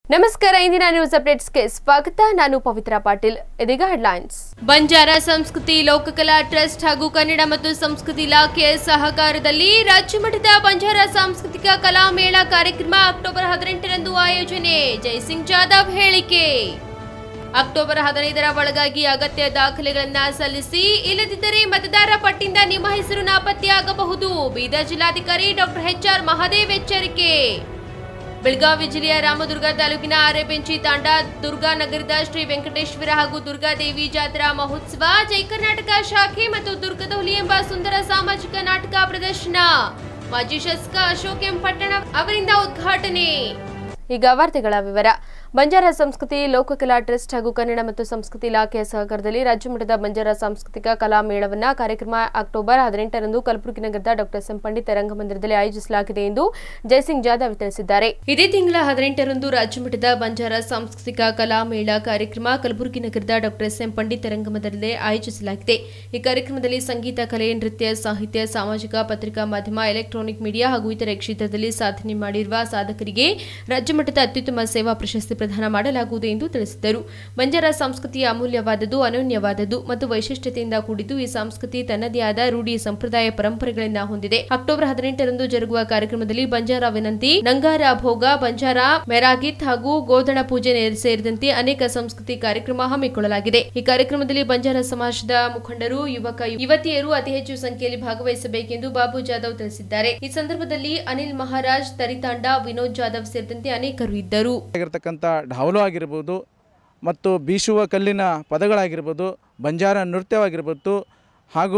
ನಮಸ್ಕಾರ ಇಂದಿನ ನ್ಯೂಸ್ ಅಪ್ಡೇಟ್ಸ್ಗೆ ಸ್ವಾಗತ ನಾನು ಪವಿತ್ರ ಪಾಟೀಲ್ ಇದೀಗ ಹೆಡ್ಲೈನ್ಸ್ ಬಂಜಾರ ಸಂಸ್ಕೃತಿ ಲೋಕಕಲಾ ಟ್ರಸ್ಟ್ ಹಾಗೂ ಕನ್ನಡ ಮತ್ತು ಸಂಸ್ಕೃತಿ ಇಲಾಖೆಯ ಸಹಕಾರದಲ್ಲಿ ರಾಜ್ಯಮಟ್ಟದ ಬಂಜಾರ ಸಾಂಸ್ಕೃತಿಕ ಕಲಾ ಮೇಳ ಕಾರ್ಯಕ್ರಮ ಅಕ್ಟೋಬರ್ 18ರಂದು ಆಯೋಜನೆ ಜಯಸಿಂಗ್ ಜಾಧವ್ ಹೇಳಿಕೆ ಅಕ್ಟೋಬರ್ 15ರ ಒಳಗಾಗಿ ಅಗತ್ಯ ದಾಖಲೆಗಳನ್ನು ಸಲ್ಲಿಸಿ ಇಲ್ಲದಿದ್ದರೆ ಮತದಾರ ಪಟ್ಟಿಯಿಂದ ನಿಮ್ಮ ಹೆಸರು ನಾಪತ್ತೆಯಾಗಬಹುದು ಬೀದರ್ ಜಿಲ್ಲಾಧಿಕಾರಿ ಡಾಕ್ಟರ್ ಎಚ್.ಆರ್. ಮಹದೇವ್ ಎಚ್ಚರಿಕೆ ಬೆಳಗಾವಿ ಜಿಲ್ಲೆಯ ರಾಮದುರ್ಗ ತಾಲೂಕಿನ ಆರೆಬೆಂಚಿ ತಾಂಡ ದುರ್ಗಾ ನಗರದ ಶ್ರೀ ವೆಂಕಟೇಶ್ವರ ಹಾಗೂ ದುರ್ಗಾದೇವಿ ಜಾತ್ರಾ ಮಹೋತ್ಸವ ಜೈ ಕರ್ನಾಟಕ ಶಾಖೆ ಮತ್ತು ದುರ್ಗದ ಹುಲಿ ಎಂಬ ಸುಂದರ ಸಾಮಾಜಿಕ ನಾಟಕ ಪ್ರದರ್ಶನ ಮಾಜಿ ಶಾಸಕ ಅಶೋಕ್ ಎಂ ಪಟ್ಟಣ ಅವರಿಂದ ಉದ್ಘಾಟನೆ ಈಗ ವಾರ್ತೆಗಳ ವಿವರ ಬಂಜಾರ ಸಂಸ್ಕೃತಿ ಲೋಕಕಲಾ ಟ್ರಸ್ಟ್ ಹಾಗೂ ಕನ್ನಡ ಮತ್ತು ಸಂಸ್ಕೃತಿ ಇಲಾಖೆಯ ಸಹಕಾರದಲ್ಲಿ ರಾಜ್ಯಮಟ್ಟದ ಬಂಜಾರ ಸಾಂಸ್ಕೃತಿಕ ಕಲಾ ಮೇಳವನ್ನು ಕಾರ್ಯಕ್ರಮ ಅಕ್ಟೋಬರ್ 18ರಂದು ಕಲಬುರಗಿ ನಗರದ ಡಾಕ್ಟರ್ ಎಸ್.ಎಂ. ಪಂಡಿತ್ ರಂಗಮಂದಿರದಲ್ಲಿ ಆಯೋಜಿಸಲಾಗಿದೆ ಎಂದು ಜಯಸಿಂಗ್ ಜಾಧವ್ ತಿಳಿಸಿದ್ದಾರೆ. ಇದೇ ತಿಂಗಳ 18ರಂದು ರಾಜ್ಯಮಟ್ಟದ ಬಂಜಾರ ಸಾಂಸ್ಕೃತಿಕ ಕಲಾ ಮೇಳ ಕಾರ್ಯಕ್ರಮ ಕಲಬುರಗಿ ನಗರದ ಡಾಕ್ಟರ್ ಎಸ್.ಎಂ. ಪಂಡಿತ್ ರಂಗಮಂದಿರದಲ್ಲಿ ಆಯೋಜಿಸಲಾಗಿದೆ. ಈ ಕಾರ್ಯಕ್ರಮದಲ್ಲಿ ಸಂಗೀತ, ಕಲೆ, ನೃತ್ಯ, ಸಾಹಿತ್ಯ, ಸಾಮಾಜಿಕ, ಪತ್ರಿಕಾ ಮಾಧ್ಯಮ, ಎಲೆಕ್ಟ್ರಾನಿಕ್ ಮೀಡಿಯಾ ಹಾಗೂ ಇತರೆ ಕ್ಷೇತ್ರದಲ್ಲಿ ಸಾಧನೆ ಮಾಡಿರುವ ಸಾಧಕರಿಗೆ ರಾಜ್ಯಮಟ್ಟದ ಅತ್ಯುತ್ತಮ ಸೇವಾ ಪ್ರಶಸ್ತಿ ಪ್ರದಾನ ಮಾಡಲಾಗುವುದು ಎಂದು ತಿಳಿಸಿದರು. ಬಂಜಾರ ಸಂಸ್ಕೃತಿಯ ಅಮೂಲ್ಯವಾದದ್ದು, ಅನನ್ಯವಾದದ್ದು ಮತ್ತು ವೈಶಿಷ್ಟ್ಯತೆಯಿಂದ ಕೂಡಿದ್ದು ಈ ಸಂಸ್ಕೃತಿ ತನ್ನದೇ ಆದ ರೂಢಿ ಸಂಪ್ರದಾಯ ಪರಂಪರೆಗಳನ್ನು ಹೊಂದಿದೆ. ಅಕ್ಟೋಬರ್ 18ರಂದು ಜರುಗುವ ಕಾರ್ಯಕ್ರಮದಲ್ಲಿ ಬಂಜಾರ ವಿನಂತಿ, ನಂಗಾರ ಭೋಗ, ಬಂಜಾರ ಮೆರಾಗಿತ್ ಹಾಗೂ ಗೋಧಣ ಪೂಜೆ ಸೇರಿದಂತೆ ಅನೇಕ ಸಂಸ್ಕೃತಿ ಕಾರ್ಯಕ್ರಮ ಹಮ್ಮಿಕೊಳ್ಳಲಾಗಿದೆ. ಈ ಕಾರ್ಯಕ್ರಮದಲ್ಲಿ ಬಂಜಾರ ಸಮಾಜದ ಮುಖಂಡರು, ಯುವಕ ಯುವತಿಯರು ಅತಿ ಹೆಚ್ಚು ಸಂಖ್ಯೆಯಲ್ಲಿ ಭಾಗವಹಿಸಬೇಕೆಂದು ಬಾಬು ಜಾಧವ್ ತಿಳಿಸಿದ್ದಾರೆ. ಈ ಸಂದರ್ಭದಲ್ಲಿ ಅನಿಲ್ ಮಹಾರಾಜ್, ತರಿತಾಂಡ, ವಿನೋದ್ ಜಾಧವ್ ಸೇರಿದಂತೆ ಅನೇಕರು ಇದ್ದರು. ಢಾವಲು ಆಗಿರ್ಬೋದು ಮತ್ತು ಬೀಸುವ ಕಲ್ಲಿನ ಪದಗಳಾಗಿರ್ಬೋದು, ಬಂಜಾರ ನೃತ್ಯವಾಗಿರ್ಬೋದು ಹಾಗೂ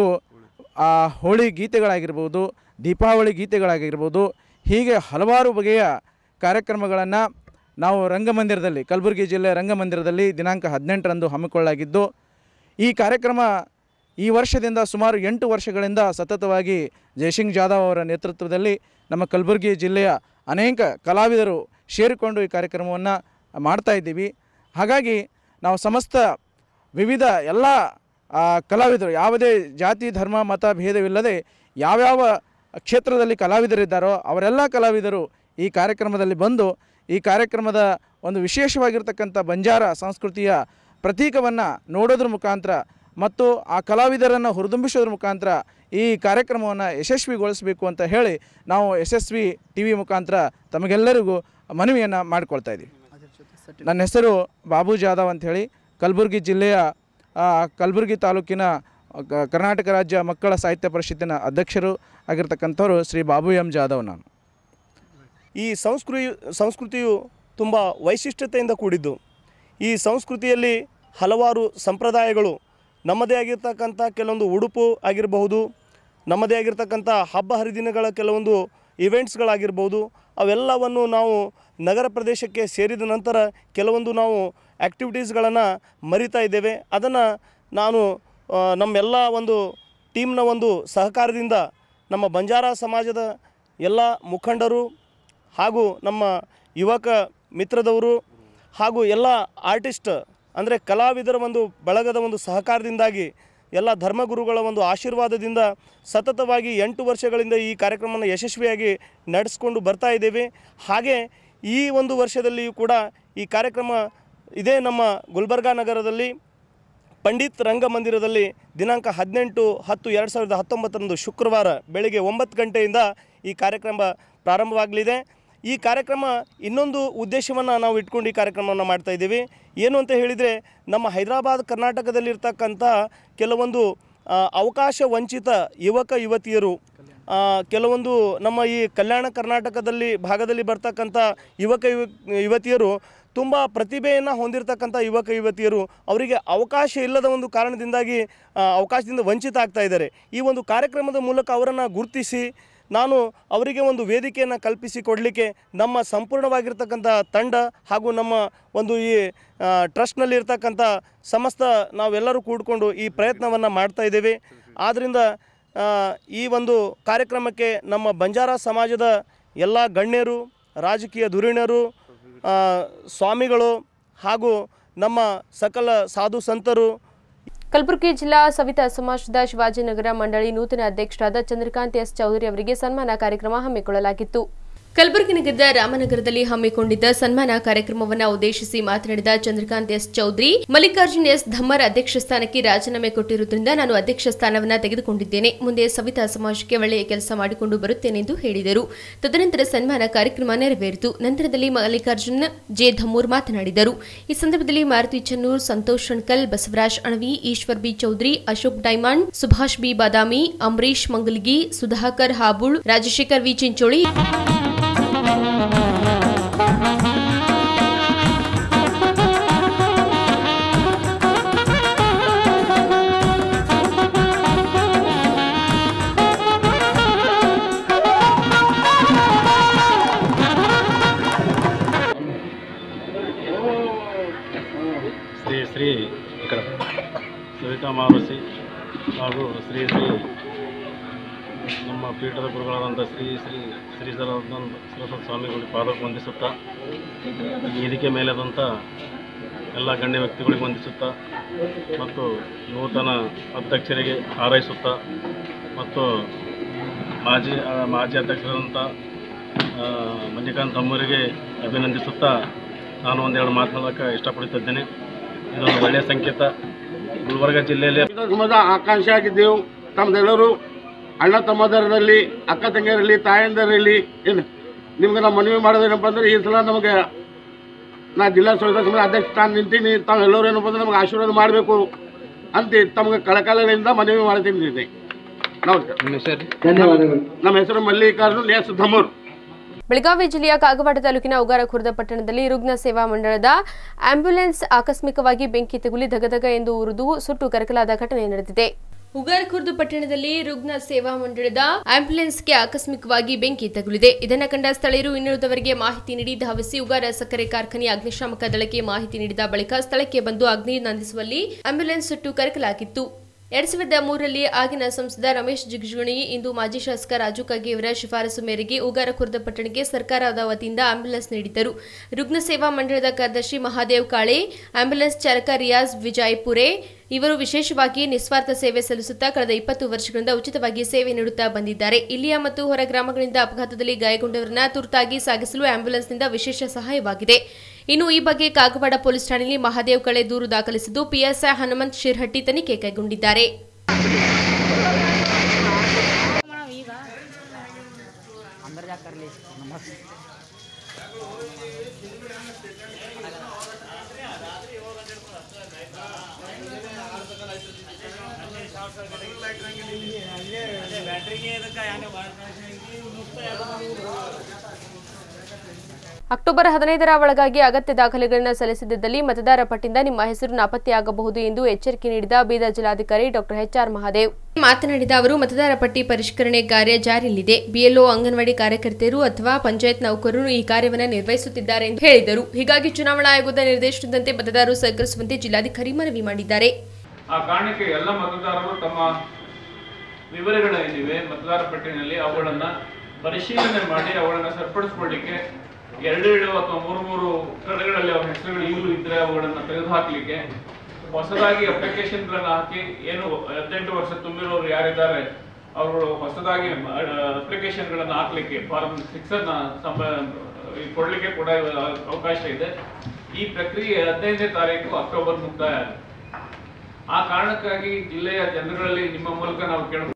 ಹೋಳಿ ಗೀತೆಗಳಾಗಿರ್ಬೋದು, ದೀಪಾವಳಿ ಗೀತೆಗಳಾಗಿರ್ಬೋದು, ಹೀಗೆ ಹಲವಾರು ಬಗೆಯ ಕಾರ್ಯಕ್ರಮಗಳನ್ನು ನಾವು ರಂಗಮಂದಿರದಲ್ಲಿ ಕಲಬುರಗಿ ಜಿಲ್ಲೆಯ ರಂಗಮಂದಿರದಲ್ಲಿ ದಿನಾಂಕ 18ರಂದು ಹಮ್ಮಿಕೊಳ್ಳಲಾಗಿದ್ದು, ಈ ಕಾರ್ಯಕ್ರಮ ಈ ವರ್ಷದಿಂದ ಸುಮಾರು 8 ವರ್ಷಗಳಿಂದ ಸತತವಾಗಿ ಜಯಸಿಂಗ್ ಜಾಧವ್ ಅವರ ನೇತೃತ್ವದಲ್ಲಿ ನಮ್ಮ ಕಲಬುರಗಿ ಜಿಲ್ಲೆಯ ಅನೇಕ ಕಲಾವಿದರು ಸೇರಿಕೊಂಡು ಈ ಕಾರ್ಯಕ್ರಮವನ್ನು ಮಾಡ್ತಾ ಇದ್ದೀವಿ. ಹಾಗಾಗಿ ನಾವು ಸಮಸ್ತ ವಿವಿಧ ಎಲ್ಲ ಕಲಾವಿದರು, ಯಾವುದೇ ಜಾತಿ ಧರ್ಮ ಮತ ಭೇದವಿಲ್ಲದೆ ಯಾವ್ಯಾವ ಕ್ಷೇತ್ರದಲ್ಲಿ ಕಲಾವಿದರಿದ್ದಾರೋ ಅವರೆಲ್ಲ ಕಲಾವಿದರು ಈ ಕಾರ್ಯಕ್ರಮದಲ್ಲಿ ಬಂದು ಈ ಕಾರ್ಯಕ್ರಮದ ಒಂದು ವಿಶೇಷವಾಗಿರ್ತಕ್ಕಂಥ ಬಂಜಾರ ಸಂಸ್ಕೃತಿಯ ಪ್ರತೀಕವನ್ನು ನೋಡೋದ್ರ ಮುಖಾಂತರ ಮತ್ತು ಆ ಕಲಾವಿದರನ್ನು ಹುರಿದುಂಬಿಸೋದ್ರ ಮುಖಾಂತರ ಈ ಕಾರ್ಯಕ್ರಮವನ್ನು ಯಶಸ್ವಿಗೊಳಿಸಬೇಕು ಅಂತ ಹೇಳಿ ನಾವು ಯಶಸ್ವಿ ಟಿವಿ ಮುಖಾಂತರ ತಮಗೆಲ್ಲರಿಗೂ ಮನವಿಯನ್ನು ಮಾಡಿಕೊಳ್ತಾ ಇದ್ದೀವಿ. ನನ್ನ ಹೆಸರು ಬಾಬು ಜಾಧವ್ ಅಂಥೇಳಿ, ಕಲಬುರಗಿ ಜಿಲ್ಲೆಯ ಕಲಬುರಗಿ ತಾಲೂಕಿನ ಕರ್ನಾಟಕ ರಾಜ್ಯ ಮಕ್ಕಳ ಸಾಹಿತ್ಯ ಪರಿಷತ್ತಿನ ಅಧ್ಯಕ್ಷರು ಆಗಿರ್ತಕ್ಕಂಥವ್ರು ಶ್ರೀ ಬಾಬು ಎಂ ಜಾಧವ್. ನಾನು ಈ ಸಂಸ್ಕೃತಿಯು ತುಂಬ ವೈಶಿಷ್ಟ್ಯತೆಯಿಂದ ಕೂಡಿದ್ದು. ಈ ಸಂಸ್ಕೃತಿಯಲ್ಲಿ ಹಲವಾರು ಸಂಪ್ರದಾಯಗಳು, ನಮ್ಮದೇ ಆಗಿರ್ತಕ್ಕಂಥ ಕೆಲವೊಂದು ಉಡುಪು ಆಗಿರಬಹುದು, ನಮ್ಮದೇ ಆಗಿರ್ತಕ್ಕಂಥ ಹಬ್ಬ ಹರಿದಿನಗಳ ಕೆಲವೊಂದು ಇವೆಂಟ್ಸ್ಗಳಾಗಿರ್ಬೋದು, ಅವೆಲ್ಲವನ್ನು ನಾವು ನಗರ ಪ್ರದೇಶಕ್ಕೆ ಸೇರಿದ ನಂತರ ಕೆಲವೊಂದು ನಾವು ಆ್ಯಕ್ಟಿವಿಟೀಸ್ಗಳನ್ನು ಮರಿತಾ ಇದ್ದೇವೆ. ಅದನ್ನು ನಾನು ನಮ್ಮೆಲ್ಲ ಒಂದು ಟೀಮ್ನ ಒಂದು ಸಹಕಾರದಿಂದ ನಮ್ಮ ಬಂಜಾರ ಸಮಾಜದ ಎಲ್ಲ ಮುಖಂಡರು ಹಾಗೂ ನಮ್ಮ ಯುವಕ ಮಿತ್ರದವರು ಹಾಗೂ ಎಲ್ಲ ಆರ್ಟಿಸ್ಟ್ ಅಂದರೆ ಕಲಾವಿದರ ಒಂದು ಬಳಗದ ಒಂದು ಸಹಕಾರದಿಂದಾಗಿ ಎಲ್ಲ ಧರ್ಮಗುರುಗಳ ಒಂದು ಆಶೀರ್ವಾದದಿಂದ ಸತತವಾಗಿ 8 ವರ್ಷಗಳಿಂದ ಈ ಕಾರ್ಯಕ್ರಮವನ್ನು ಯಶಸ್ವಿಯಾಗಿ ನಡೆಸ್ಕೊಂಡು ಬರ್ತಾ ಇದ್ದೇವೆ. ಹಾಗೆ ಈ ಒಂದು ವರ್ಷದಲ್ಲಿಯೂ ಕೂಡ ಈ ಕಾರ್ಯಕ್ರಮ ಇದೇ ನಮ್ಮ ಗುಲ್ಬರ್ಗಾ ನಗರದಲ್ಲಿ ಪಂಡಿತ್ ರಂಗಮಂದಿರದಲ್ಲಿ ದಿನಾಂಕ 18/10/2019 ಶುಕ್ರವಾರ ಬೆಳಗ್ಗೆ 9 ಗಂಟೆಯಿಂದ ಈ ಕಾರ್ಯಕ್ರಮ ಪ್ರಾರಂಭವಾಗಲಿದೆ. ಈ ಕಾರ್ಯಕ್ರಮ ಇನ್ನೊಂದು ಉದ್ದೇಶವನ್ನು ನಾವು ಇಟ್ಕೊಂಡು ಈ ಕಾರ್ಯಕ್ರಮವನ್ನು ಮಾಡ್ತಾಯಿದ್ದೀವಿ. ಏನು ಅಂತ ಹೇಳಿದರೆ, ನಮ್ಮ ಹೈದರಾಬಾದ್ ಕರ್ನಾಟಕದಲ್ಲಿರ್ತಕ್ಕಂಥ ಕೆಲವೊಂದು ಅವಕಾಶ ವಂಚಿತ ಯುವಕ ಯುವತಿಯರು, ಕೆಲವೊಂದು ನಮ್ಮ ಈ ಕಲ್ಯಾಣ ಕರ್ನಾಟಕದಲ್ಲಿ ಭಾಗದಲ್ಲಿ ಬರ್ತಕ್ಕಂಥ ಯುವತಿಯರು ತುಂಬ ಪ್ರತಿಭೆಯನ್ನು ಹೊಂದಿರತಕ್ಕಂಥ ಯುವಕ ಯುವತಿಯರು, ಅವರಿಗೆ ಅವಕಾಶ ಇಲ್ಲದ ಒಂದು ಕಾರಣದಿಂದಾಗಿ ಅವಕಾಶದಿಂದ ವಂಚಿತ ಆಗ್ತಾ ಇದ್ದಾರೆ. ಈ ಒಂದು ಕಾರ್ಯಕ್ರಮದ ಮೂಲಕ ಅವರನ್ನು ಗುರುತಿಸಿ ನಾನು ಅವರಿಗೆ ಒಂದು ವೇದಿಕೆಯನ್ನು ಕಲ್ಪಿಸಿ ಕೊಡಲಿಕ್ಕೆ ನಮ್ಮ ಸಂಪೂರ್ಣವಾಗಿರ್ತಕ್ಕಂಥ ತಂಡ ಹಾಗೂ ನಮ್ಮ ಒಂದು ಈ ಟ್ರಸ್ಟ್ನಲ್ಲಿರ್ತಕ್ಕಂಥ ಸಮಸ್ತ ನಾವೆಲ್ಲರೂ ಕೂಡಿಕೊಂಡು ಈ ಪ್ರಯತ್ನವನ್ನು ಮಾಡ್ತಾ ಇದ್ದೇವೆ. ಆದ್ದರಿಂದ ಈ ಒಂದು ಕಾರ್ಯಕ್ರಮಕ್ಕೆ ನಮ್ಮ ಬಂಜಾರ ಸಮಾಜದ ಎಲ್ಲ ಗಣ್ಯರು, ರಾಜಕೀಯ ಧುರೀಣರು, ಸ್ವಾಮಿಗಳು ಹಾಗೂ ನಮ್ಮ ಸಕಲ ಸಾಧು ಸಂತರು, ಕಲಬುರಗಿ ಜಿಲ್ಲಾ ಸವಿತಾ ಸಮಾಜದ ಶಿವಾಜಿನಗರ ಮಂಡಳಿ ನೂತನ ಅಧ್ಯಕ್ಷರಾದ ಚಂದ್ರಕಾಂತ್ ಎಸ್ ಚೌಧರಿ ಅವರಿಗೆ ಸನ್ಮಾನ ಕಾರ್ಯಕ್ರಮ ಹಮ್ಮಿಕೊಳ್ಳಲಾಗಿತ್ತು. ಕಲಬುರಗಿ ನಗರದ ರಾಮನಗರದಲ್ಲಿ ಹಮ್ಮಿಕೊಂಡಿದ್ದ ಸನ್ಮಾನ ಕಾರ್ಯಕ್ರಮವನ್ನು ಉದ್ದೇಶಿಸಿ ಮಾತನಾಡಿದ ಚಂದ್ರಕಾಂತ್ ಎಸ್ ಚೌಧರಿ, ಮಲ್ಲಿಕಾರ್ಜುನ್ ಎಸ್ ಧಮ್ಮರ್ ಅಧ್ಯಕ್ಷ ಸ್ಥಾನಕ್ಕೆ ರಾಜೀನಾಮೆ ಕೊಟ್ಟಿರುವುದರಿಂದ ನಾನು ಅಧ್ಯಕ್ಷ ಸ್ಥಾನವನ್ನು ತೆಗೆದುಕೊಂಡಿದ್ದೇನೆ. ಮುಂದೆ ಸವಿತಾ ಸಮಾಜಕ್ಕೆ ಒಳ್ಳೆಯ ಕೆಲಸ ಮಾಡಿಕೊಂಡು ಬರುತ್ತೇನೆ ಎಂದು ಹೇಳಿದರು. ತದನಂತರ ಸನ್ಮಾನ ಕಾರ್ಯಕ್ರಮ ನೆರವೇರಿತು. ನಂತರದಲ್ಲಿ ಮಲ್ಲಿಕಾರ್ಜುನ್ ಜೆ ಧಮ್ಮೂರ್ ಮಾತನಾಡಿದರು. ಈ ಸಂದರ್ಭದಲ್ಲಿ Maruti Channur, Santosh Shankal, Basavaraj Anavi, Ishwar B Chaudhari, Ashok Diamond, Subhash B Badami, Ambareesh Mangalgi, Sudhakar Habul, Rajashekhar V Chincholi Shri Savita Marusi ಹಾಗೂ ಶ್ರೀ ನಮ್ಮ ಪೀಠದ ಗುರುಗಳಾದಂಥ ಶ್ರೀ ಸರಸ್ವತಿ ಸ್ವಾಮಿಗಳಿಗೆ ಪಾದಕ್ಕೆ ವಂದಿಸುತ್ತಾ, ವೇದಿಕೆ ಮೇಲಾದಂಥ ಎಲ್ಲ ಗಣ್ಯ ವ್ಯಕ್ತಿಗಳಿಗೆ ವಂದಿಸುತ್ತಾ ಮತ್ತು ನೂತನ ಅಧ್ಯಕ್ಷರಿಗೆ ಹಾರೈಸುತ್ತಾ ಮತ್ತು ಮಾಜಿ ಅಧ್ಯಕ್ಷರಾದಂಥ ಮಲ್ಲಿಕಾರ್ಜುನ್ ಧಮ್ಮೂರಿಗೆ ಅಭಿನಂದಿಸುತ್ತಾ ನಾನು ಒಂದೆರಡು ಮಾತನಾಡೋಕ್ಕೆ ಇಷ್ಟಪಡುತ್ತಿದ್ದೇನೆ. ಇದೊಂದು ಒಳ್ಳೆಯ ಸಂಕೇತ. ಗುಲ್ಬರ್ಗ ಜಿಲ್ಲೆಯಲ್ಲಿ ಆಕಾಂಕ್ಷೆ ಆಗಿದ್ದೆವು. ತಮ್ಮದೆಲ್ಲರೂ ಅಣ್ಣ ತಮ್ಮದರಲ್ಲಿ, ಅಕ್ಕ ತಂಗಿಯರಲ್ಲಿ, ತಾಯಂದರಲ್ಲಿ ಏನು ನಿಮ್ಗೆ ನಾವು ಮನವಿ ಮಾಡೋದೇನಪ್ಪ ಅಂದರೆ, ಈ ಸಲ ನಮಗೆ ನಾ ಜಿಲ್ಲಾ ಸಮಿತಿ ಅಧ್ಯಕ್ಷ ಸ್ಥಾನ ನಿಂತೀನಿ, ತಾವೆಲ್ಲರೂ ಏನಪ್ಪ ಅಂದರೆ ನಮಗೆ ಆಶೀರ್ವಾದ ಮಾಡಬೇಕು ಅಂತ ತಮಗೆ ಕಳಕಳಿಯಿಂದ ಮನವಿ ಮಾಡ್ತಿದ್ದೀನಿ. ನಮಸ್ಕಾರ. ಧನ್ಯವಾದಗಳು. ನಮ್ಮ ಹೆಸರು ಮಲ್ಲಿಕಾರ್ಜುನ್ ಎಸ್ ಧಮ್ಮೂರ್. ಬೆಳಗಾವಿ ಜಿಲ್ಲೆಯ ಕಾಗವಾಡ ತಾಲೂಕಿನ ಉಗಾರಖುರ್ದ ಪಟ್ಟಣದಲ್ಲಿ ರುಗ್ನ ಸೇವಾ ಮಂಡಳದ ಆಂಬ್ಯುಲೆನ್ಸ್ ಆಕಸ್ಮಿಕವಾಗಿ ಬೆಂಕಿ ತಗುಲಿ ಧಗಧಗ ಎಂದು ಉರಿದು ಸುಟ್ಟು ಕರಕಲಾದ ಘಟನೆ ನಡೆದಿದೆ. ಉಗಾರಖುರ್ದ ಪಟ್ಟಣದಲ್ಲಿ ರುಗ್ನ ಸೇವಾ ಮಂಡಳದ ಆಂಬ್ಯುಲೆನ್ಸ್ಗೆ ಆಕಸ್ಮಿಕವಾಗಿ ಬೆಂಕಿ ತಗುಲಿದೆ. ಇದನ್ನು ಕಂಡ ಸ್ಥಳೀಯರು ಇನ್ನುಳಿದವರಿಗೆ ಮಾಹಿತಿ ನೀಡಿ ಧಾವಿಸಿ ಉಗಾರ ಸಕ್ಕರೆ ಕಾರ್ಖಾನೆಯ ಅಗ್ನಿಶಾಮಕ ದಳಕ್ಕೆ ಮಾಹಿತಿ ನೀಡಿದ ಬಳಿಕ ಸ್ಥಳಕ್ಕೆ ಬಂದು ಅಗ್ನಿ ನಂದಿಸುವಲ್ಲಿ ಆಂಬ್ಯುಲೆನ್ಸ್ ಸುಟ್ಟು ಕರಕಲಾಗಿತ್ತು. 2003ರಲ್ಲಿ ಆಗಿನ ಸಂಸದ ರಮೇಶ್ ಜಿಗಜಿಣಗಿ ಇಂದು ಮಾಜಿ ಶಾಸಕ ರಾಜು ಕಾಗೇಯವರ ಶಿಫಾರಸು ಮೇರೆಗೆ ಉಗಾರಖುರ್ದ ಪಟ್ಟಣಕ್ಕೆ ಸರ್ಕಾರದ ವತಿಯಿಂದ ಆಂಬ್ಯುಲೆನ್ಸ್ ನೀಡಿದ್ದರು. ರುಗ್ನ ಸೇವಾ ಮಂಡಳದ ಕಾರ್ಯದರ್ಶಿ ಮಹಾದೇವ್ ಕಾಳೆ, ಆಂಬ್ಯುಲೆನ್ಸ್ ಚಾಲಕ ರಿಯಾಜ್ ವಿಜಯಪುರೆ ಇವರು ವಿಶೇಷವಾಗಿ ನಿಸ್ವಾರ್ಥ ಸೇವೆ ಸಲ್ಲಿಸುತ್ತಾ ಕಳೆದ 20 ವರ್ಷಗಳಿಂದ ಉಚಿತವಾಗಿ ಸೇವೆ ನೀಡುತ್ತಾ ಬಂದಿದ್ದಾರೆ. ಇಲ್ಲಿಯ ಮತ್ತು ಹೊರ ಗ್ರಾಮಗಳಿಂದ ಅಪಘಾತದಲ್ಲಿ ಗಾಯಗೊಂಡವರನ್ನ ತುರ್ತಾಗಿ ಸಾಗಿಸಲು ಆಂಬ್ಯುಲೆನ್ಸ್ನಿಂದ ವಿಶೇಷ ಸಹಾಯವಾಗಿದೆ. ಇನ್ನು ಈ ಬಗ್ಗೆ ಕಾಗವಾಡ ಪೊಲೀಸ್ ಠಾಣೆಯಲ್ಲಿ ಮಹಾದೇವ್ ಕಳೆ ದೂರು ದಾಖಲಿಸಿದ್ದು ಪಿಎಸ್ಐ ಹನುಮಂತ್ ಶಿರ್ಹಟ್ಟಿ ತನಿಖೆ ಕೈಗೊಂಡಿದ್ದಾರೆ. ಅಕ್ಟೋಬರ್ 15ರ ಒಳಗಾಗಿ ಅಗತ್ಯ ದಾಖಲೆಗಳನ್ನು ಸಲ್ಲಿಸದಿದ್ದಲ್ಲಿ ಮತದಾರ ಪಟ್ಟಿಯಿಂದ ನಿಮ್ಮ ಹೆಸರು ನಾಪತ್ತೆಯಾಗಬಹುದು ಎಂದು ಎಚ್ಚರಿಕೆ ನೀಡಿದ ಬೀದರ್ ಜಿಲ್ಲಾಧಿಕಾರಿ ಡಾಕ್ಟರ್ ಎಚ್ಆರ್ ಮಹಾದೇವ್ ಮಾತನಾಡಿದ ಅವರು, ಮತದಾರ ಪಟ್ಟಿ ಪರಿಷ್ಕರಣೆ ಕಾರ್ಯ ಜಾರಿಯಲ್ಲಿದೆ. ಬಿಎಲ್ಒ, ಅಂಗನವಾಡಿ ಕಾರ್ಯಕರ್ತೆಯರು ಅಥವಾ ಪಂಚಾಯತ್ ನೌಕರರು ಈ ಕಾರ್ಯವನ್ನು ನಿರ್ವಹಿಸುತ್ತಿದ್ದಾರೆ ಎಂದು ಹೇಳಿದರು. ಹೀಗಾಗಿ ಚುನಾವಣಾ ಆಯೋಗದ ನಿರ್ದೇಶನದಂತೆ ಮತದಾರರು ಸಹಕರಿಸುವಂತೆ ಜಿಲ್ಲಾಧಿಕಾರಿ ಮನವಿ ಮಾಡಿದ್ದಾರೆ. ಆ ಕಾರಣಕ್ಕೆ ಎಲ್ಲ ಮತದಾರರು ತಮ್ಮ ವಿವರಗಳೇನಿವೆ ಮತದಾರ ಪಟ್ಟಿನಲ್ಲಿ ಅವುಗಳನ್ನು ಪರಿಶೀಲನೆ ಮಾಡಿ ಅವುಗಳನ್ನು ಸರಿಪಡಿಸಿಕೊಳ್ಳಿಕ್ಕೆ 2 ಅಥವಾ 3 ಕಡೆಗಳಲ್ಲಿ ಅವರ ಹೆಸರುಗಳು ಈಗಲೂ ಇದ್ದರೆ ಅವುಗಳನ್ನು ತೆಗೆದುಹಾಕಲಿಕ್ಕೆ ಹೊಸದಾಗಿ ಅಪ್ಲಿಕೇಶನ್ಗಳನ್ನು ಹಾಕಿ, ಏನು 18 ವರ್ಷ ತುಂಬಿರೋರು ಯಾರಿದ್ದಾರೆ ಅವರು ಹೊಸದಾಗಿ ಅಪ್ಲಿಕೇಶನ್ಗಳನ್ನು ಹಾಕಲಿಕ್ಕೆ ಫಾರ್ಮ್ 6 ಕೊಡಲಿಕ್ಕೆ ಕೂಡ ಅವಕಾಶ ಇದೆ. ಈ ಪ್ರಕ್ರಿಯೆ 15ನೇ ತಾರೀಕು ಅಕ್ಟೋಬರ್ ಮುಕ್ತಾಯ ಆಗಿದೆ. ಆ ಕಾರಣಕ್ಕಾಗಿ ಜಿಲ್ಲೆಯ ಜನರಲ್ಲಿ ನಿಮ್ಮ ಮೂಲಕ ನಾವು ಕೇಳ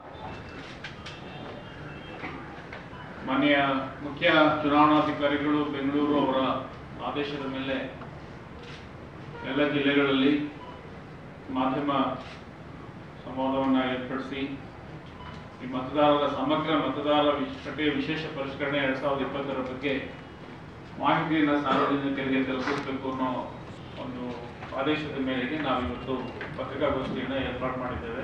ಮಾನ್ಯ ಮುಖ್ಯ ಚುನಾವಣಾಧಿಕಾರಿಗಳು ಬೆಂಗಳೂರು ಅವರ ಆದೇಶದ ಮೇಲೆ ಎಲ್ಲ ಜಿಲ್ಲೆಗಳಲ್ಲಿ ಮಾಧ್ಯಮ ಸಂವಾದವನ್ನು ಏರ್ಪಡಿಸಿ ಈ ಮತದಾರರ ಸಮಗ್ರ ಮತದಾರರ ಪಟ್ಟಿಯ ವಿಶೇಷ ಪರಿಷ್ಕರಣೆ 2020ರ ಬಗ್ಗೆ ಮಾಹಿತಿಯನ್ನು ಸಾರ್ವಜನಿಕರಿಗೆ ತಲುಪಿಸಬೇಕು ಅನ್ನೋ ಒಂದು ಆದೇಶದ ಮೇರೆಗೆ ನಾವಿವತ್ತು ಪತ್ರಿಕಾಗೋಷ್ಠಿಯನ್ನು ಏರ್ಪಾಡು ಮಾಡಿದ್ದೇವೆ.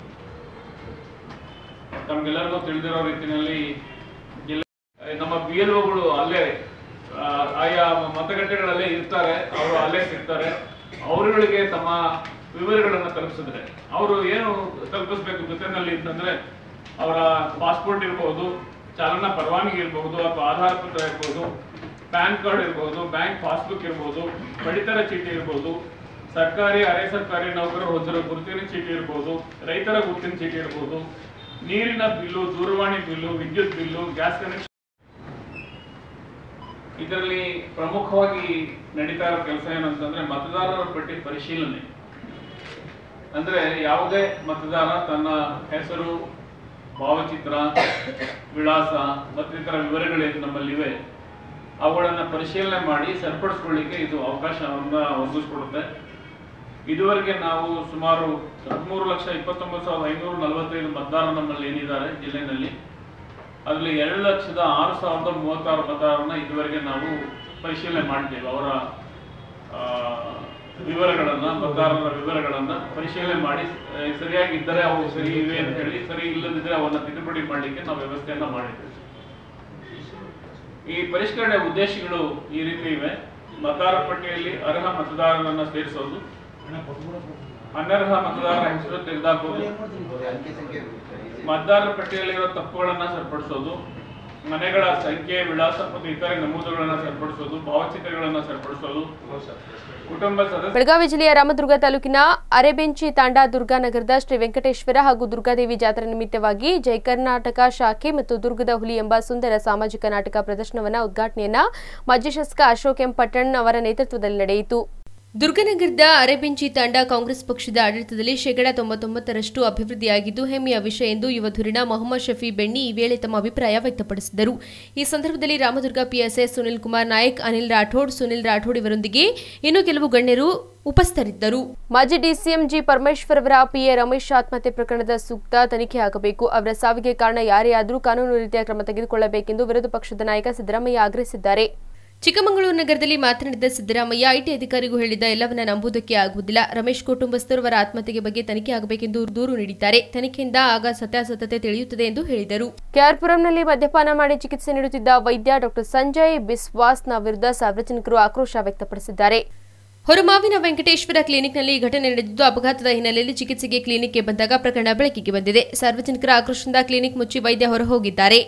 ತಮಗೆಲ್ಲರಿಗೂ ತಿಳಿದಿರೋ ರೀತಿಯಲ್ಲಿ ನಮ್ಮ ಬಿಎಲ್ಒಗಳು ಅಲ್ಲೇ ಆಯಾ ಮತಗಟ್ಟೆಗಳಲ್ಲೇ ಇರ್ತಾರೆ, ಅವರು ಅಲ್ಲೇ ಸಿಗ್ತಾರೆ. ಅವರುಗಳಿಗೆ ತಮ್ಮ ವಿವರಗಳನ್ನು ತಲುಪಿಸಿದ್ರೆ ಅವರು ಏನು ತಲುಪಿಸ್ಬೇಕು ಜೊತೆನಲ್ಲಿ ಅಂತಂದ್ರೆ ಅವರ ಪಾಸ್ಪೋರ್ಟ್ ಇರ್ಬೋದು, ಚಾಲನಾ ಪರವಾನಗಿ ಇರಬಹುದು ಅಥವಾ ಆಧಾರ್ ಪತ್ರ ಇರ್ಬೋದು, ಪ್ಯಾನ್ ಕಾರ್ಡ್ ಇರ್ಬೋದು, ಬ್ಯಾಂಕ್ ಪಾಸ್ಬುಕ್ ಇರ್ಬೋದು, ಪಡಿತರ ಚೀಟಿ ಇರ್ಬೋದು, ಸರ್ಕಾರಿ ಅರೆ ಸರ್ಕಾರಿ ನೌಕರರು ಹೊಂದಿರೋ ಗುರುತಿನ ಚೀಟಿ ಇರ್ಬೋದು, ರೈತರ ಗುರುತಿನ ಚೀಟಿ ಇರ್ಬೋದು, ನೀರಿನ ಬಿಲ್ಲು, ದೂರವಾಣಿ ಬಿಲ್ಲು, ವಿದ್ಯುತ್ ಬಿಲ್ಲು, ಗ್ಯಾಸ್ ಕನೆಕ್ಷನ್ ಇದರಲ್ಲಿ ಪ್ರಮುಖವಾಗಿ ನಡೀತಾ ಇರೋ ಕೆಲಸ ಏನಂತಂದ್ರೆ ಮತದಾರರ ಪಟ್ಟಿ ಪರಿಶೀಲನೆ. ಅಂದ್ರೆ ಯಾವುದೇ ಮತದಾರ ತನ್ನ ಹೆಸರು, ಭಾವಚಿತ್ರ, ವಿಳಾಸ ಮತ್ತಿತರ ವಿವರಗಳೇನು ನಮ್ಮಲ್ಲಿವೆ ಅವುಗಳನ್ನು ಪರಿಶೀಲನೆ ಮಾಡಿ ಸರಿಪಡಿಸ್ಕೊಳ್ಳಿಕ್ಕೆ ಇದು ಅವಕಾಶವನ್ನು ಒದಗಿಸ್ಕೊಡುತ್ತೆ. ಇದುವರೆಗೆ ನಾವು ಸುಮಾರು 13,29,545 ಮತದಾರರು ನಮ್ಮಲ್ಲಿ ಏನಿದ್ದಾರೆ ಜಿಲ್ಲೆಯಲ್ಲಿ, ಅದರಲ್ಲಿ 2,06,036 ಮತದಾರರನ್ನ ಇದುವರೆಗೆ ನಾವು ಪರಿಶೀಲನೆ ಮಾಡಿದ್ದೇವೆ. ಅವರ ವಿವರಗಳನ್ನು, ಮತದಾರರ ವಿವರಗಳನ್ನು ಪರಿಶೀಲನೆ ಮಾಡಿ ಸರಿಯಾಗಿದ್ದರೆ ಅವು ಸರಿ ಇವೆ ಅಂತ ಹೇಳಿ, ಸರಿ ಇಲ್ಲದಿದ್ದರೆ ಅವನ್ನ ತಿದ್ದುಪಡಿ ಮಾಡಲಿಕ್ಕೆ ನಾವು ವ್ಯವಸ್ಥೆಯನ್ನ ಮಾಡಿದ್ದೇವೆ. ಈ ಪರಿಷ್ಕರಣೆ ಉದ್ದೇಶಗಳು ಈ ರೀತಿ ಇವೆ. ಮತದಾರರ ಪಟ್ಟಿಯಲ್ಲಿ ಅರ್ಹ ಮತದಾರರನ್ನ ಸೇರಿಸೋದು, ಅನರ್ಹ ಮತದಾರರ ಹೆಸರು ತೆಗೆದುಹಾಕೋದು, ಮತದಾರರ ಪಟ್ಟಿಯಲ್ಲಿರುವ ತಪ್ಪುಗಳನ್ನ ಸರಿಪಡಿಸೋದು, ಮನೆಗಳ ಸಂಖ್ಯೆ, ವಿಳಾಸ ಮತ್ತು ಇತರೆ ನಮೂದುಗಳನ್ನು ಸರಿಪಡಿಸೋದು, ಭಾವಚಿತ್ರಗಳನ್ನು ಸರಿಪಡಿಸೋದು, ಕುಟುಂಬ ಸದಸ್ಯ. ಬೆಳಗಾವಿ ಜಿಲ್ಲೆಯ ರಾಮದುರ್ಗ ತಾಲೂಕಿನ ಅರೆಬೆಂಚಿ ತಾಂಡಾ ದುರ್ಗಾನಗರದ ಶ್ರೀ ವೆಂಕಟೇಶ್ವರ ಹಾಗೂ ದುರ್ಗಾದೇವಿ ಜಾತ್ರೆ ನಿಮಿತ್ತವಾಗಿ ಜೈ ಕರ್ನಾಟಕ ಶಾಖೆ ಮತ್ತು ದುರ್ಗದ ಹುಲಿ ಎಂಬ ಸುಂದರ ಸಾಮಾಜಿಕ ನಾಟಕ ಪ್ರದರ್ಶನವನ್ನ ಉದ್ಘಾಟನೆಯನ್ನ ಮಾಜಿ ಶಾಸಕ ಅಶೋಕ್ ಎಂ ಪಟ್ಟಣ್ ಅವರ ನೇತೃತ್ವದಲ್ಲಿ ನಡೆಯಿತು. ದುರ್ಗನಗರದ ಅರೆಬೆಂಚಿ ತಾಂಡಾ ಕಾಂಗ್ರೆಸ್ ಪಕ್ಷದ ಆಡಳಿತದಲ್ಲಿ 99% ಅಭಿವೃದ್ಧಿಯಾಗಿದ್ದು ಹೆಮ್ಮೆಯ ವಿಷಯ ಎಂದು ಯುವ ಧುರೀಣ ಮೊಹಮ್ಮದ್ ಶಫಿ ಬೆಣ್ಣಿ ಈ ವೇಳೆ ತಮ್ಮ ಅಭಿಪ್ರಾಯ ವ್ಯಕ್ತಪಡಿಸಿದರು. ಈ ಸಂದರ್ಭದಲ್ಲಿ ರಾಮದುರ್ಗ ಪಿಎಸ್ಐ ಸುನಿಲ್ ಕುಮಾರ್ ನಾಯಕ್, ಅನಿಲ್ ರಾಠೋಡ್, ಸುನಿಲ್ ರಾಠೋಡ್ ಇವರೊಂದಿಗೆ ಇನ್ನೂ ಕೆಲವು ಗಣ್ಯರು ಉಪಸ್ಥಿತರಿದ್ದರು. ಮಾಜಿ ಡಿಸಿಎಂ ಜಿ ಪರಮೇಶ್ವರ್ ಅವರ ಪಿಎ ರಮೇಶ್ ಆತ್ಮಹತ್ಯೆ ಪ್ರಕರಣದ ಸೂಕ್ತ ತನಿಖೆ ಆಗಬೇಕು. ಅವರ ಸಾವಿಗೆ ಕಾರಣ ಯಾರೇ ಆದರೂ ಕಾನೂನು ರೀತಿಯ ಕ್ರಮ ತೆಗೆದುಕೊಳ್ಳಬೇಕೆಂದು ವಿರೋಧ ಪಕ್ಷದ ನಾಯಕ ಸಿದ್ದರಾಮಯ್ಯ ಆಗ್ರಹಿಸಿದ್ದಾರೆ. ಚಿಕ್ಕಮಗಳೂರು ನಗರದಲ್ಲಿ ಮಾತನಾಡಿದ ಸಿದ್ದರಾಮಯ್ಯ, ಐಟಿ ಅಧಿಕಾರಿಗೂ ಹೇಳಿದ ಎಲ್ಲವನ್ನ ನಂಬುವುದಕ್ಕೆ ಆಗುವುದಿಲ್ಲ. ರಮೇಶ್ ಕುಟುಂಬಸ್ಥರು ಅವರ ಆತ್ಮಹತ್ಯೆ ಬಗ್ಗೆ ತನಿಖೆ ಆಗಬೇಕೆಂದು ದೂರು ನೀಡಿದ್ದಾರೆ. ತನಿಖೆಯಿಂದ ಆಗ ಸತ್ಯಾಸತ್ಯತೆ ತಿಳಿಯುತ್ತದೆ ಎಂದು ಹೇಳಿದರು. ಕೆಆರ್ಪುರಂನಲ್ಲಿ ಮದ್ಯಪಾನ ಮಾಡಿ ಚಿಕಿತ್ಸೆ ನೀಡುತ್ತಿದ್ದ ವೈದ್ಯ ಡಾ ಸಂಜಯ್ ಬಿಸ್ವಾಸ್ನ ವಿರುದ್ಧ ಸಾರ್ವಜನಿಕರು ಆಕ್ರೋಶ ವ್ಯಕ್ತಪಡಿಸಿದ್ದಾರೆ. ಹೊರಮಾವಿನ ವೆಂಕಟೇಶ್ವರ ಕ್ಲಿನಿಕ್ನಲ್ಲಿ ಘಟನೆ ನಡೆದಿದ್ದು, ಅಪಘಾತದ ಹಿನ್ನೆಲೆಯಲ್ಲಿ ಚಿಕಿತ್ಸೆಗೆ ಕ್ಲಿನಿಕ್ಗೆ ಬಂದಾಗ ಪ್ರಕರಣ ಬೆಳಕಿಗೆ ಬಂದಿದೆ. ಸಾರ್ವಜನಿಕರ ಆಕ್ರೋಶದಿಂದ ಕ್ಲಿನಿಕ್ ಮುಚ್ಚಿ ವೈದ್ಯ ಹೊರಹೋಗಿದ್ದಾರೆ.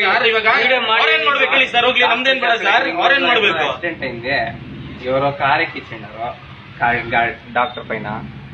ఎవరో కారు ఎక్కించినారు డాక్టర్ పైన,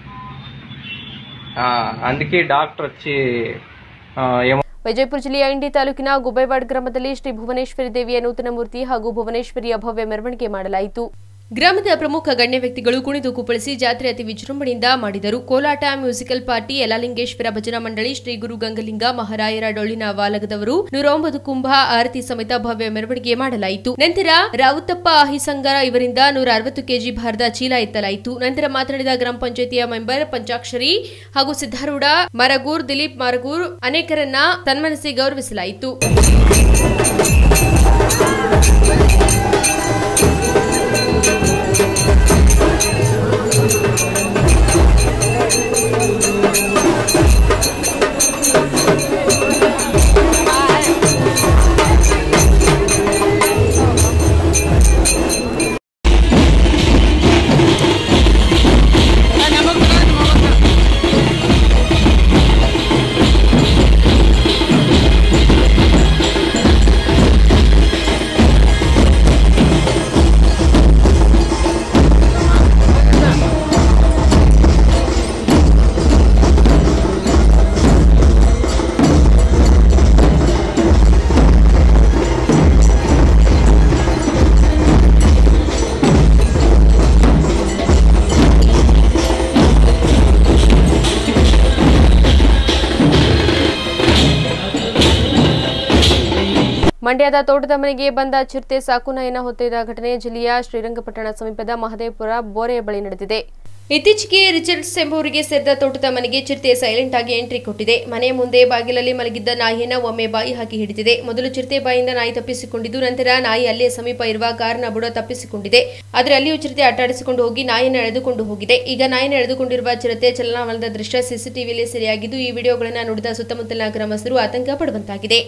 అందుకే డాక్టర్ వచ్చి ವಿಜಯಪುರ ಜಿಲ್ಲೆಯ ಇಂಡಿ ತಾಲೂಕಿನ ಗುಬೈವಾಡ್ ಗ್ರಾಮದಲ್ಲಿ ಶ್ರೀ ಭುವನೇಶ್ವರಿ ದೇವಿಯ ನೂತನ ಮೂರ್ತಿ ಹಾಗೂ ಭುವನೇಶ್ವರಿಯ ಭವ್ಯ ಮೆರವಣಿಗೆ ಮಾಡಲಾಯಿತು. ಗ್ರಾಮದ ಪ್ರಮುಖ ಗಣ್ಯ ವ್ಯಕ್ತಿಗಳು ಕುಣಿದು ಕುಪ್ಪಳಿಸಿ ಜಾತ್ರೆ ಅತಿ ವಿಜೃಂಭಣೆಯಿಂದ ಮಾಡಿದರು. ಕೋಲಾಟ, ಮ್ಯೂಸಿಕಲ್ ಪಾರ್ಟಿ, ಯಲಾಲಿಂಗೇಶ್ವರ ಭಜನಾ ಮಂಡಳಿ, ಶ್ರೀ ಗುರು ಗಂಗಲಿಂಗ ಮಹಾರಾಯರ ಡೊಳ್ಳಿನ ವಾಲಗದವರು 109 ಕುಂಭ ಆರತಿ ಸಮೇತ ಭವ್ಯ ಮೆರವಣಿಗೆ ಮಾಡಲಾಯಿತು. ನಂತರ ರಾವುತಪ್ಪ ಅಹಿಸಂಗರ ಇವರಿಂದ 160 ಕೆಜಿ ಭಾರದ ಚೀಲ ಎತ್ತಲಾಯಿತು. ನಂತರ ಮಾತನಾಡಿದ ಗ್ರಾಮ ಪಂಚಾಯಿತಿಯ ಮೆಂಬರ್ ಪಂಚಾಕ್ಷರಿ ಹಾಗೂ ಸಿದ್ದಾರೂಢ ಮರಗೂರ್, ದಿಲೀಪ್ ಮರಗೂರ್ ಅನೇಕರನ್ನ ಸನ್ಮಾನಿಸಿ ಗೌರವಿಸಲಾಯಿತು. ಮಂಡ್ಯದ ತೋಟದ ಮನೆಗೆ ಬಂದ ಚಿರತೆ ಸಾಕುನಾಯಿನ ಹೊತ್ತೊಯ್ದ ಘಟನೆ ಜಿಲ್ಲೆಯ ಶ್ರೀರಂಗಪಟ್ಟಣ ಸಮೀಪದ ಮಹದೇವಪುರ ಬೋರೆಯ ಬಳಿ ನಡೆದಿದೆ. ಇತ್ತೀಚೆಗೆ ರಿಚರ್ಡ್ಸ್ ಎಂಬುವರಿಗೆ ಸೇರಿದ ತೋಟದ ಮನೆಗೆ ಚಿರತೆ ಸೈಲೆಂಟ್ ಆಗಿ ಎಂಟ್ರಿ ಕೊಟ್ಟಿದೆ. ಮನೆಯ ಮುಂದೆ ಬಾಗಿಲಲ್ಲಿ ಮಲಗಿದ್ದ ನಾಯಿಯನ್ನು ಒಮ್ಮೆ ಬಾಯಿ ಹಾಕಿ ಹಿಡಿದಿದೆ. ಮೊದಲು ಚಿರತೆ ಬಾಯಿಂದ ನಾಯಿ ತಪ್ಪಿಸಿಕೊಂಡಿದ್ದು, ನಂತರ ನಾಯಿ ಅಲ್ಲೇ ಸಮೀಪ ಇರುವ ಕಾರಿನ ಬುಡ ತಪ್ಪಿಸಿಕೊಂಡಿದೆ. ಆದರೆ ಅಲ್ಲಿಯೂ ಚಿರತೆ ಅಟ್ಟಾಡಿಸಿಕೊಂಡು ಹೋಗಿ ನಾಯಿಯನ್ನು ಎಳೆದುಕೊಂಡು ಹೋಗಿದೆ. ಈಗ ನಾಯಿಯನ್ನು ಎಳೆದುಕೊಂಡಿರುವ ಚಿರತೆ ಚಲನವಲನದ ದೃಶ್ಯ ಸಿಸಿಟಿವಿಯಲ್ಲಿ ಸೆರೆಯಾಗಿದ್ದು, ಈ ವಿಡಿಯೋಗಳನ್ನು ನೋಡಿದ ಸುತ್ತಮುತ್ತಲಿನ ಗ್ರಾಮಸ್ಥರು ಆತಂಕ ಪಡುವಂತಾಗಿದೆ.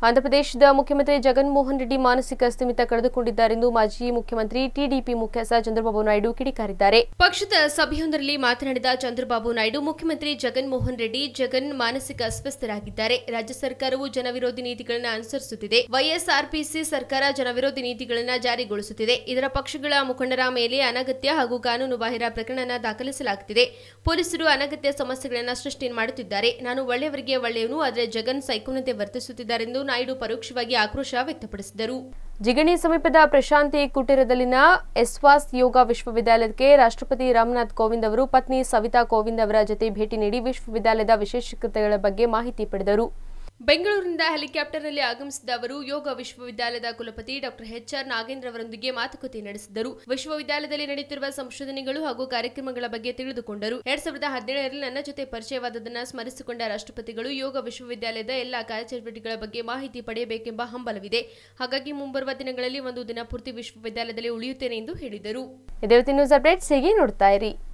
ಆಂಧ್ರಪ್ರದೇಶದ ಮುಖ್ಯಮಂತ್ರಿ ಜಗನ್ ಮೋಹನ್ ರೆಡ್ಡಿ ಮಾನಸಿಕ ಸ್ಥಿಮಿತ ಕಳೆದುಕೊಂಡಿದ್ದಾರೆಂದು ಮಾಜಿ ಮುಖ್ಯಮಂತ್ರಿ ಟಿಡಿಪಿ ಮುಖ್ಯಸ್ಥ ಚಂದ್ರಬಾಬು ನಾಯ್ಡು ಕಿಡಿಕಾರಿದ್ದಾರೆ. ಪಕ್ಷದ ಸಭೆಯೊಂದರಲ್ಲಿ ಮಾತನಾಡಿದ ಚಂದ್ರಬಾಬು ನಾಯ್ಡು, ಮುಖ್ಯಮಂತ್ರಿ ಜಗನ್ ಮೋಹನ್ ರೆಡ್ಡಿ ಮಾನಸಿಕ ಅಸ್ವಸ್ಥರಾಗಿದ್ದಾರೆ. ರಾಜ್ಯ ಸರ್ಕಾರವು ಜನವಿರೋಧಿ ನೀತಿಗಳನ್ನು ಅನುಸರಿಸುತ್ತಿದೆ. ವೈಎಸ್ಆರ್ಪಿಸಿ ಸರ್ಕಾರ ಜನವಿರೋಧಿ ನೀತಿಗಳನ್ನು ಜಾರಿಗೊಳಿಸುತ್ತಿದೆ. ಇದರ ಪಕ್ಷಗಳ ಮುಖಂಡರ ಮೇಲೆ ಅನಗತ್ಯ ಹಾಗೂ ಕಾನೂನು ಬಾಹಿರ ಪ್ರಕರಣ ದಾಖಲಿಸಲಾಗುತ್ತಿದೆ. ಪೊಲೀಸರು ಅನಗತ್ಯ ಸಮಸ್ಯೆಗಳನ್ನು ಸೃಷ್ಟಿ ಮಾಡುತ್ತಿದ್ದಾರೆ. ನಾನು ಒಳ್ಳೆಯವರಿಗೆ ಒಳ್ಳೆಯವನು, ಆದರೆ ಜಗನ್ ಸೈಕೋನಂತೆ ವರ್ತಿಸುತ್ತಿದ್ದಾರೆಂದು ನಾಯ್ಡು ಪರೋಕ್ಷವಾಗಿ ಆಕ್ರೋಶ ವ್ಯಕ್ತಪಡಿಸಿದರು. ಜಿಗಣಿ ಸಮೀಪದ ಪ್ರಶಾಂತಿ ಕುಟೀರದಲ್ಲಿನ ಎಸ್ವಾಸ್ ಯೋಗ ವಿಶ್ವವಿದ್ಯಾಲಯಕ್ಕೆ ರಾಷ್ಟ್ರಪತಿ ರಾಮನಾಥ್ ಕೋವಿಂದ್ ಅವರು ಪತ್ನಿ ಸವಿತಾ ಕೋವಿಂದ್ ಅವರ ಜೊತೆ ಭೇಟಿ ನೀಡಿ ವಿಶ್ವವಿದ್ಯಾಲಯದ ವಿಶೇಷತೆಗಳ ಬಗ್ಗೆ ಮಾಹಿತಿ ಪಡೆದರು. ಬೆಂಗಳೂರಿನಿಂದ ಹೆಲಿಕಾಪ್ಟರ್ನಲ್ಲಿ ಆಗಮಿಸಿದ ಅವರು ಯೋಗ ವಿಶ್ವವಿದ್ಯಾಲಯದ ಕುಲಪತಿ ಡಾಕ್ಟರ್ ಎಚ್ಆರ್ ನಾಗೇಂದ್ರ ಅವರೊಂದಿಗೆ ಮಾತುಕತೆ ನಡೆಸಿದರು. ವಿಶ್ವವಿದ್ಯಾಲಯದಲ್ಲಿ ನಡೆಯುತ್ತಿರುವ ಸಂಶೋಧನೆಗಳು ಹಾಗೂ ಕಾರ್ಯಕ್ರಮಗಳ ಬಗ್ಗೆ ತಿಳಿದುಕೊಂಡರು. 2017ರಲ್ಲಿ ನನ್ನ ಜೊತೆ ಪರಿಚಯವಾದದನ್ನು ಸ್ಮರಿಸಿಕೊಂಡ ರಾಷ್ಟ್ರಪತಿಗಳು, ಯೋಗ ವಿಶ್ವವಿದ್ಯಾಲಯದ ಎಲ್ಲಾ ಕಾರ್ಯಚಟುವಟಿಕೆಗಳ ಬಗ್ಗೆ ಮಾಹಿತಿ ಪಡೆಯಬೇಕೆಂಬ ಹಂಬಲವಿದೆ. ಹಾಗಾಗಿ ಮುಂಬರುವ ದಿನಗಳಲ್ಲಿ ಒಂದು ದಿನ ಪೂರ್ತಿ ವಿಶ್ವವಿದ್ಯಾಲಯದಲ್ಲಿ ಉಳಿಯುತ್ತೇನೆ ಎಂದು ಹೇಳಿದರು. ಇದೇ ನ್ಯೂಸ್ ಅಪ್ಡೇಟ್ಸ್ ಹೀಗೆ ನೋಡ್ತಾ ಇರಿ.